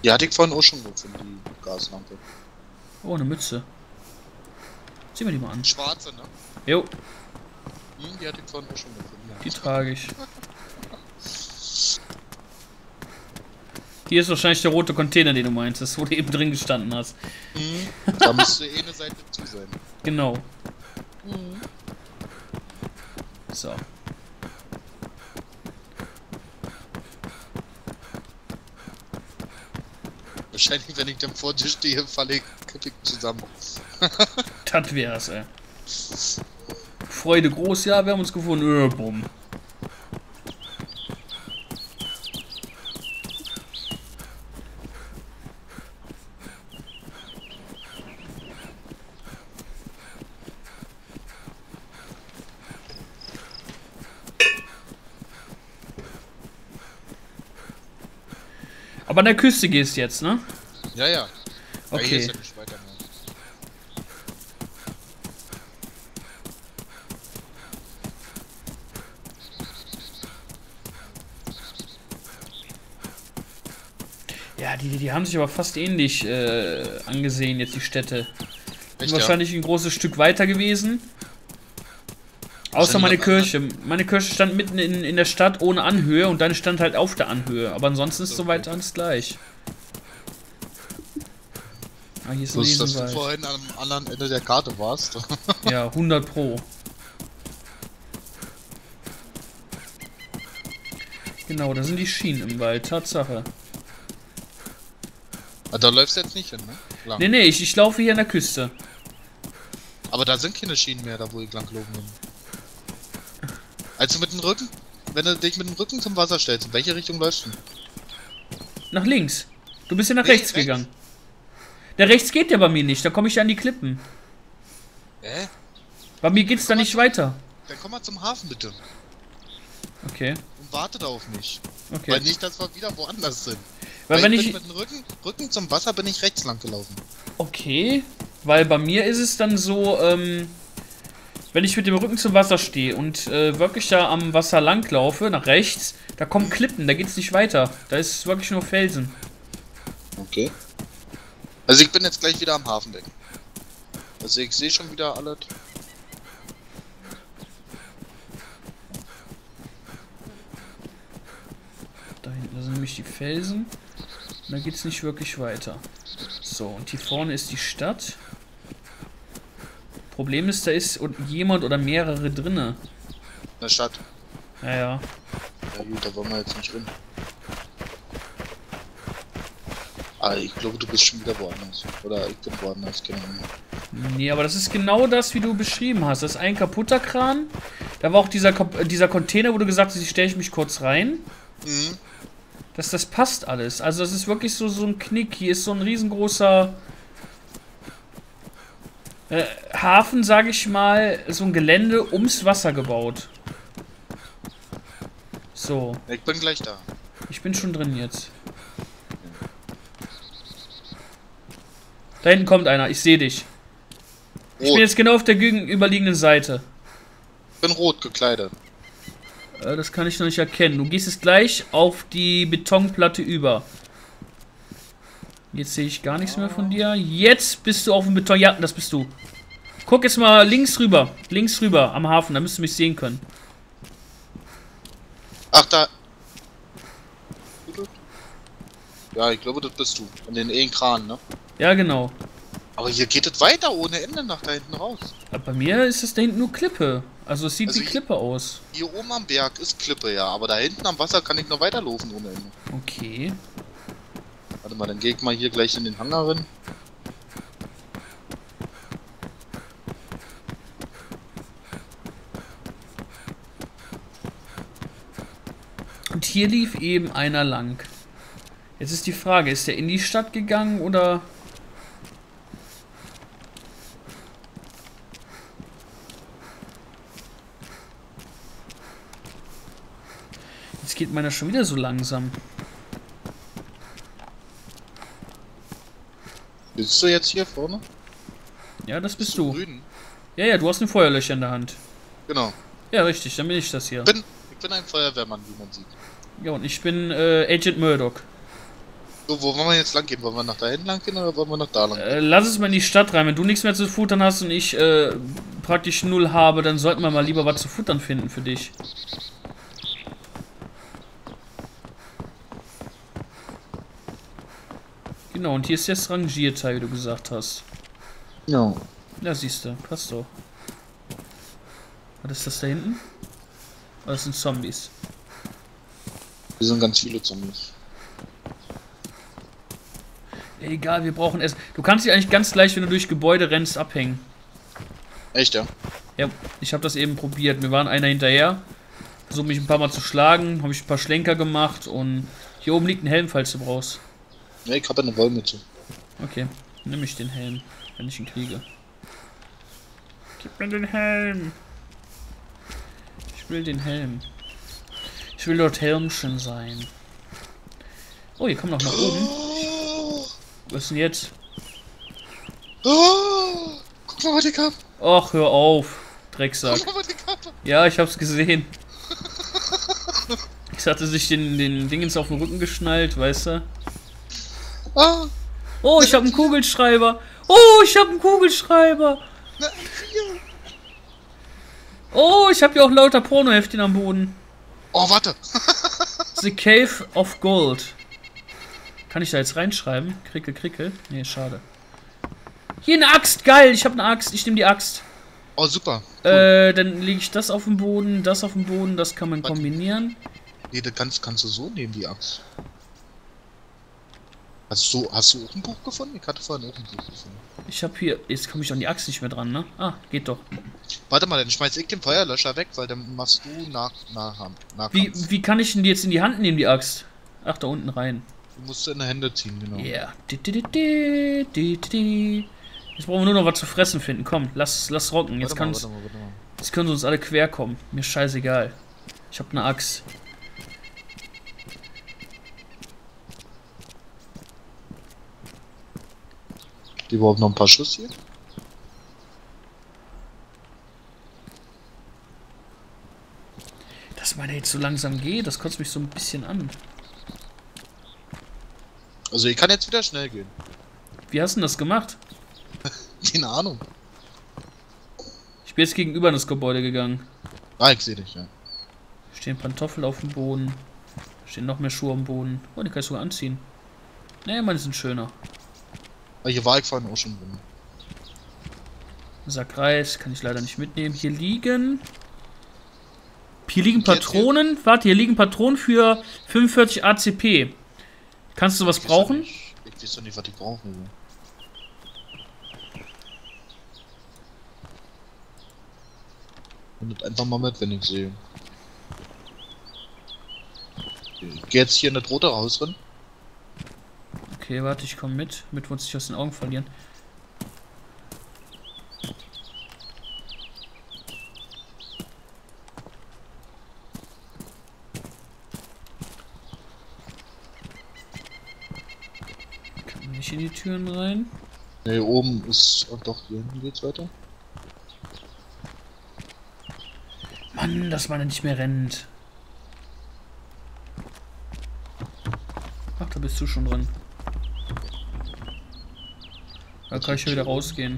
Die hatte ich vorhin auch schon gefunden, die Gaslampe. Oh, eine Mütze. Zieh mir die mal an. Schwarze, ne? Jo, Die hatte ich vorhin auch schon gefunden. die trage ich. Hier ist wahrscheinlich der rote Container, den du meinst, das wo du eben drin gestanden hast. Da müsste eh eine Seite zu sein. Genau. So. Wahrscheinlich, wenn ich dann vor dir stehe, falle ich kipp zusammen. Das wär's, ey. Freude groß, ja, wir haben uns gefunden. Bumm. Aber an der Küste gehst jetzt, ne? Ja, ja. Ja, hier ist Okay. ja nicht weiter mehr. Ja, die haben sich aber fast ähnlich angesehen, jetzt die Städte. Sind Echt, wahrscheinlich ein großes Stück weiter gewesen. Außer meine Kirche. Meine Kirche stand mitten in der Stadt ohne Anhöhe und deine stand halt auf der Anhöhe. Aber ansonsten ist soweit alles gleich. Ah, hier ist ein Bloß, dass du Riesenwald. vorhin am anderen Ende der Karte warst. Ja, 100 Pro. Genau, da sind die Schienen im Wald. Tatsache. Da läufst du jetzt nicht hin, ne? Lang. Nee, nee, ich laufe hier an der Küste. Aber da sind keine Schienen mehr, da wo ich lang gelaufen bin. Also mit dem Rücken, wenn du dich mit dem Rücken zum Wasser stellst, in welche Richtung läufst du? Nach links. Du bist ja nach Nee, rechts gegangen. Der rechts geht ja bei mir nicht, da komme ich ja an die Klippen. Bei mir geht's da nicht weiter. Dann komm mal zum Hafen bitte Okay, und warte da auf mich. okay. Weil nicht, dass wir wieder woanders sind. Weil wenn ich ich... bin mit dem Rücken zum Wasser bin ich rechts lang gelaufen. Okay, weil bei mir ist es dann so, wenn ich mit dem Rücken zum Wasser stehe und wirklich da am Wasser lang laufe, nach rechts, da kommen Klippen, da geht's nicht weiter. Da ist wirklich nur Felsen. Okay. Also ich bin jetzt gleich wieder am Hafendeck. Also ich sehe schon wieder alles. Da hinten sind nämlich die Felsen. Und da geht's nicht wirklich weiter. So, und hier vorne ist die Stadt. Problem ist, da ist jemand oder mehrere drinne. In der Stadt. Ja, ja. Ja gut, da wollen wir jetzt nicht hin. Ah, ich glaube, du bist schon wieder woanders. Oder ich bin woanders, keine Ahnung. Nee, aber das ist genau das, wie du beschrieben hast. Das ist ein kaputter Kran. Da war auch dieser Container, wo du gesagt hast, ich stelle mich kurz rein. Mhm. Das passt alles. Also das ist wirklich so ein Knick. Hier ist so ein riesengroßer Hafen, sage ich mal, so ein Gelände ums Wasser gebaut. So, Ich bin gleich da. ich bin schon drin jetzt. Da hinten kommt einer, ich sehe dich. Ich bin Rot. jetzt genau auf der gegenüberliegenden Seite. Bin rot gekleidet. Das kann ich noch nicht erkennen. Du gehst jetzt gleich auf die Betonplatte über. Jetzt sehe ich gar nichts mehr von dir. Jetzt bist du auf dem Beton. Ja, das bist du. Guck jetzt mal links rüber. Links rüber am Hafen. Da müsstest du mich sehen können. Ach, da. Ja, ich glaube, das bist du. An den Kran, ne? Ja, genau. Aber hier geht es weiter ohne Ende nach da hinten raus. Aber bei mir ist es da hinten nur Klippe. Also es sieht Also wie Klippe aus. Hier oben am Berg ist Klippe, ja. Aber da hinten am Wasser kann ich noch weiterlaufen ohne Ende. Okay. Warte mal, dann gehe ich mal hier gleich in den Hangar rein. Und hier lief eben einer lang. Jetzt ist die Frage, ist der in die Stadt gegangen oder... Jetzt geht meiner schon wieder so langsam. Bist du jetzt hier vorne? Ja, das bist du. Grün. Ja, ja, du hast ein Feuerlöcher in der Hand. Genau. Ja, richtig, dann bin ich das hier. Ich bin ein Feuerwehrmann, wie man sieht. Ja, und ich bin Agent Murdoch. So, wo wollen wir jetzt lang gehen? Wollen wir nach da hinten lang gehen oder wollen wir nach da lang gehen? Lass es mal in die Stadt rein. Wenn du nichts mehr zu futtern hast und ich praktisch null habe, dann sollten wir mal lieber was zu futtern finden für dich. Genau, und hier ist das Rangierteil, wie du gesagt hast. Ja. Ja, siehst du, passt doch. Was ist das da hinten? Oh, das sind Zombies. Hier sind ganz viele Zombies. Egal, wir brauchen Essen. Du kannst dich eigentlich ganz leicht, wenn du durch Gebäude rennst, abhängen. Echt, ja? Ja, ich habe das eben probiert. Mir waren einer hinterher. Versucht mich ein paar Mal zu schlagen. Habe ich ein paar Schlenker gemacht. Und hier oben liegt ein Helm, falls du brauchst. Ja, ich habe eine Wollmütze. Okay, nehme ich den Helm, wenn ich ihn kriege. Gib mir den Helm. Ich will den Helm. Ich will dort Helmchen sein. Oh, hier kommen noch nach oben. Was ist denn jetzt? Oh, guck mal, was ich hab. Och, hör auf, Drecksack. Guck mal, was ich hab. Ja, ich hab's gesehen. Ich hatte sich den Dingens auf den Rücken geschnallt, weißt du? Ah, Oh, ich hab einen Kugelschreiber. Oh, ich hab einen Kugelschreiber. na, hier. Oh, ich hab hier auch lauter Pornoheftchen am Boden. Oh, warte. The Cave of Gold. Kann ich da jetzt reinschreiben? Krickel, krickel. Nee, schade. Hier eine Axt, geil. Ich habe eine Axt. Ich nehme die Axt. Oh, super. Cool. Dann lege ich das auf den Boden, das auf den Boden. Das kann man kombinieren. Nee, das kannst du so nehmen, die Axt. Hast du auch ein Buch gefunden? Ich hatte vorhin auch ein Buch gefunden. Ich habe hier... Jetzt komme ich an die Axt nicht mehr dran, ne? Ah, geht doch. Warte mal, dann schmeiß ich den Feuerlöscher weg, weil dann machst du Nahkampf. Wie kann ich denn die jetzt in die Hand nehmen, die Axt? Ach, da unten rein. Du musst sie in die Hände ziehen, genau. Yeah. Jetzt brauchen wir nur noch was zu fressen finden. Komm, lass rocken. Jetzt, Warte mal. jetzt können sie uns alle quer kommen. Mir ist scheißegal. Ich habe eine Axt. Die überhaupt noch ein paar Schuss hier? Dass meine jetzt so langsam geht, das kotzt mich so ein bisschen an. Also ich kann jetzt wieder schnell gehen. Wie hast du denn das gemacht? Keine Ahnung. Ich bin jetzt gegenüber in das Gebäude gegangen. Ah, ich sehe dich, ja. Stehen Pantoffeln auf dem Boden. Stehen noch mehr Schuhe am Boden. Oh, die kann ich sogar anziehen. Nee, meine sind schöner. Aber hier war ich vorhin auch schon drin. Sack Reis kann ich leider nicht mitnehmen. Hier liegen Patronen. Warte, hier liegen Patronen für 45 ACP. Kannst du was brauchen? Ich weiß doch nicht, was ich brauche. Und das einfach mal mit, wenn ich sehe. Ich geh jetzt hier in das rote Haus drin. Okay, warte, ich komme mit. Mit uns nicht aus den Augen verlieren. Kann man nicht in die Türen rein? Ne, oben ist. Und doch, hier hinten geht's weiter. Mann, dass man nicht mehr rennt. Ach, da bist du schon drin. Da kann ich ja wieder rausgehen.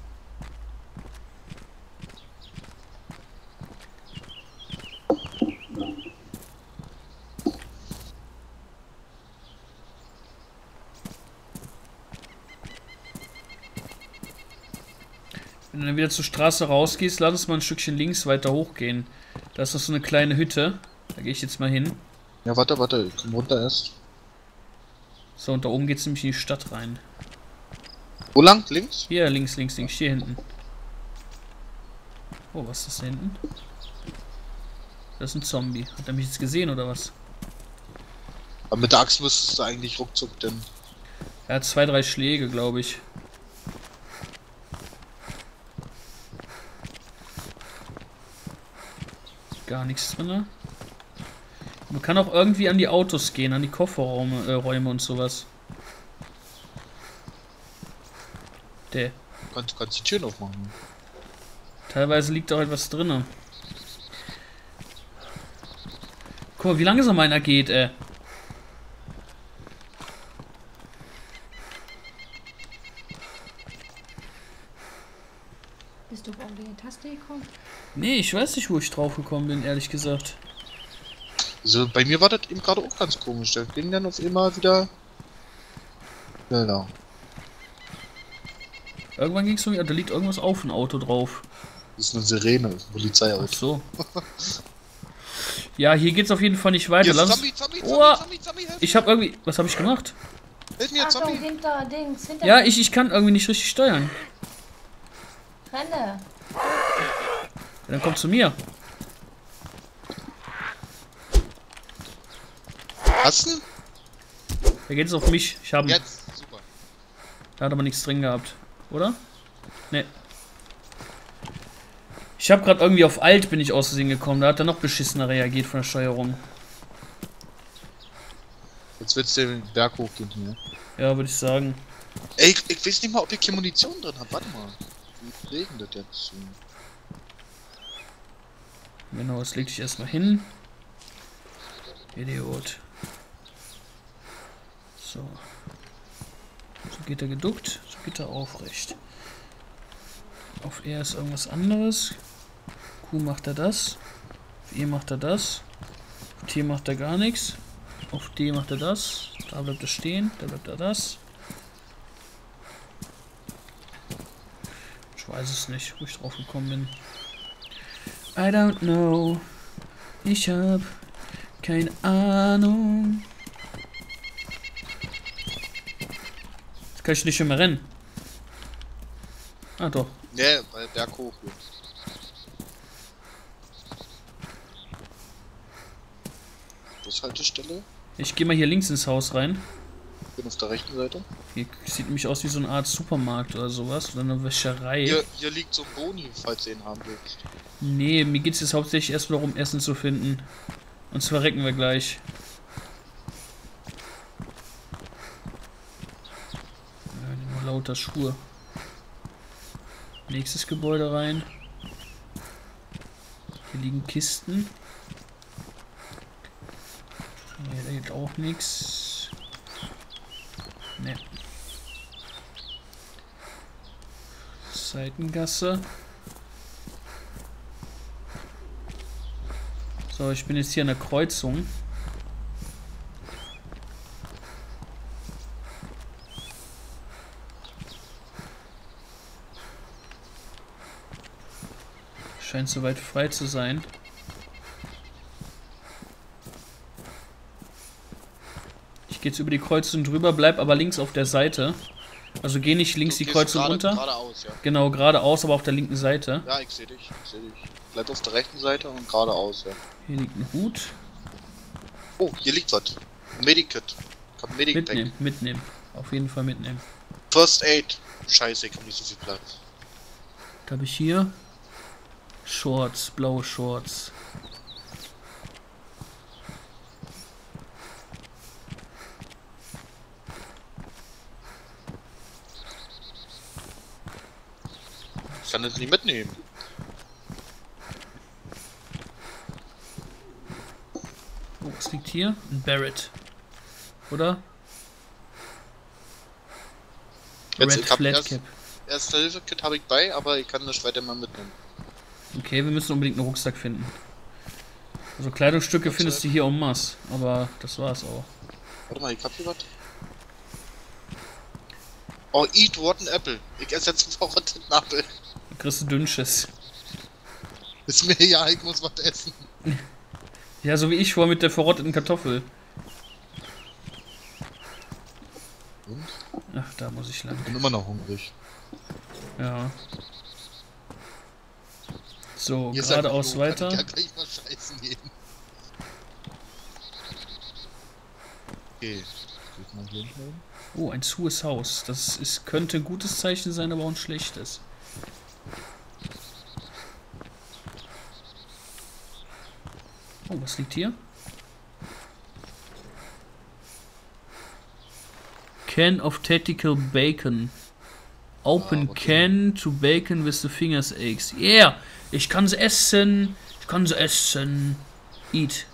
Wenn du dann wieder zur Straße rausgehst, lass uns mal ein Stückchen links weiter hochgehen. Da ist doch so eine kleine Hütte. Da gehe ich jetzt mal hin. Ja, warte, ich komm runter erst. So, und da oben geht es nämlich in die Stadt rein. Wo lang? Links? Hier, links, hier hinten. Oh, was ist das da hinten? Das ist ein Zombie. Hat er mich jetzt gesehen, oder was? Aber mit der Axt müsstest du eigentlich ruckzuck, denn. Er hat 2, 3 Schläge, glaube ich. Gar nichts drin. Man kann auch irgendwie an die Autos gehen, an die Kofferräume Räume und sowas. Du kannst die Türen aufmachen. Teilweise liegt auch etwas drin. Guck mal, wie langsam einer geht, ey. Bist du auf die Taste gekommen? Nee, ich weiß nicht, wo ich drauf gekommen bin, ehrlich gesagt. Also bei mir war das eben gerade auch ganz komisch. Da ging dann auf einmal wieder. Genau. Irgendwann ging es so, da liegt irgendwas auf dem Auto drauf. Das ist eine Sirene, Ach Polizeiauto. so. Ja, hier geht's auf jeden Fall nicht weiter. Hier ist Lass Zombie, Zombie, Oh! Zombie, Zombie, helf Ich habe irgendwie... Was habe ich gemacht? Hilf mir, Achtung, Zombie! hinter Dings, hinter Ja, ich kann irgendwie nicht richtig steuern. Renne. Dann komm zu mir. Hast du? Da geht's auf mich. Ich habe... Jetzt, super. Da hat aber nichts drin gehabt. Oder? Nee. Ich habe gerade irgendwie auf Alt bin ich aus Versehen gekommen. Da hat er noch beschissener reagiert von der Steuerung. Jetzt wird's den Berg hochgehen hier. Ja, würde ich sagen. Ey, ich weiß nicht mal, ob ich hier Munition drin hab. Warte mal. Wie legen das jetzt? Genau, jetzt leg dich erstmal hin. Idiot. So. So geht er geduckt, so geht er aufrecht. Auf R ist irgendwas anderes. Q macht er das. Auf E macht er das. Auf T macht er gar nichts. Auf D macht er das. Da bleibt er stehen. Da bleibt er das. Ich weiß es nicht, wo ich drauf gekommen bin. I don't know. Ich hab keine Ahnung. Jetzt kann ich nicht mehr rennen. Ah doch. Ne, weil Berg hoch wird. Bushaltestelle. Ich gehe mal hier links ins Haus rein. Bin auf der rechten Seite. Hier sieht nämlich aus wie so eine Art Supermarkt oder sowas. Oder eine Wäscherei. Hier liegt so ein Boni, falls du ihn haben willst. Nee, mir geht es jetzt hauptsächlich erst darum, Essen zu finden. Und zwar recken wir gleich. Ja, nur lauter Schuhe. Nächstes Gebäude rein. Hier liegen Kisten. Nee, da geht auch nichts. Ne. Seitengasse. So, ich bin jetzt hier an der Kreuzung. Scheint soweit frei zu sein. Ich gehe jetzt über die Kreuzung drüber, bleib aber links auf der Seite. Also geh nicht links die Kreuzung runter. Geradeaus, ja. Genau, geradeaus, aber auf der linken Seite. Ja, ich sehe dich, Bleib auf der rechten Seite und geradeaus, ja. Hier liegt ein Hut. Oh, hier liegt was. Ein Medikit. Ich hab ein Medikit. Mitnehmen, mitnehmen. Auf jeden Fall mitnehmen. First Aid. Scheiße, ich hab nicht so viel Platz. Was habe ich hier? Shorts, blaue Shorts. Ich kann das nicht mitnehmen. Oh, was liegt hier? Ein Barrett. Oder? Jetzt, Red ich hab Flat Cap. Erste Hilfe-Kit habe ich bei, aber ich kann das weiter mal mitnehmen. Okay, wir müssen unbedingt einen Rucksack finden. Also Kleidungsstücke findest du hier en masse, aber das war's auch. Warte mal, ich hab hier was. Oh, eat rotten apple. Ich esse jetzt einen verrotteten Apfel. Da kriegst du Dünnschiss. Ist mir ja, ich muss was essen. Ja, so wie ich vorher mit der verrotteten Kartoffel. Und? Ach, da muss ich lang. Ich bin immer noch hungrig. Ja. So, Hier ist ein geradeaus Klo, weiter. kann ich ja gleich mal scheißen gehen. Okay. Geht mal hier hin. Oh, ein Suez Haus. Das ist, könnte ein gutes Zeichen sein, aber auch ein schlechtes. Oh, was liegt hier? Can of tactical bacon. Open okay. can to bacon with the fingers eggs. Yeah! Ich kann sie essen! Ich kann sie essen! Eat.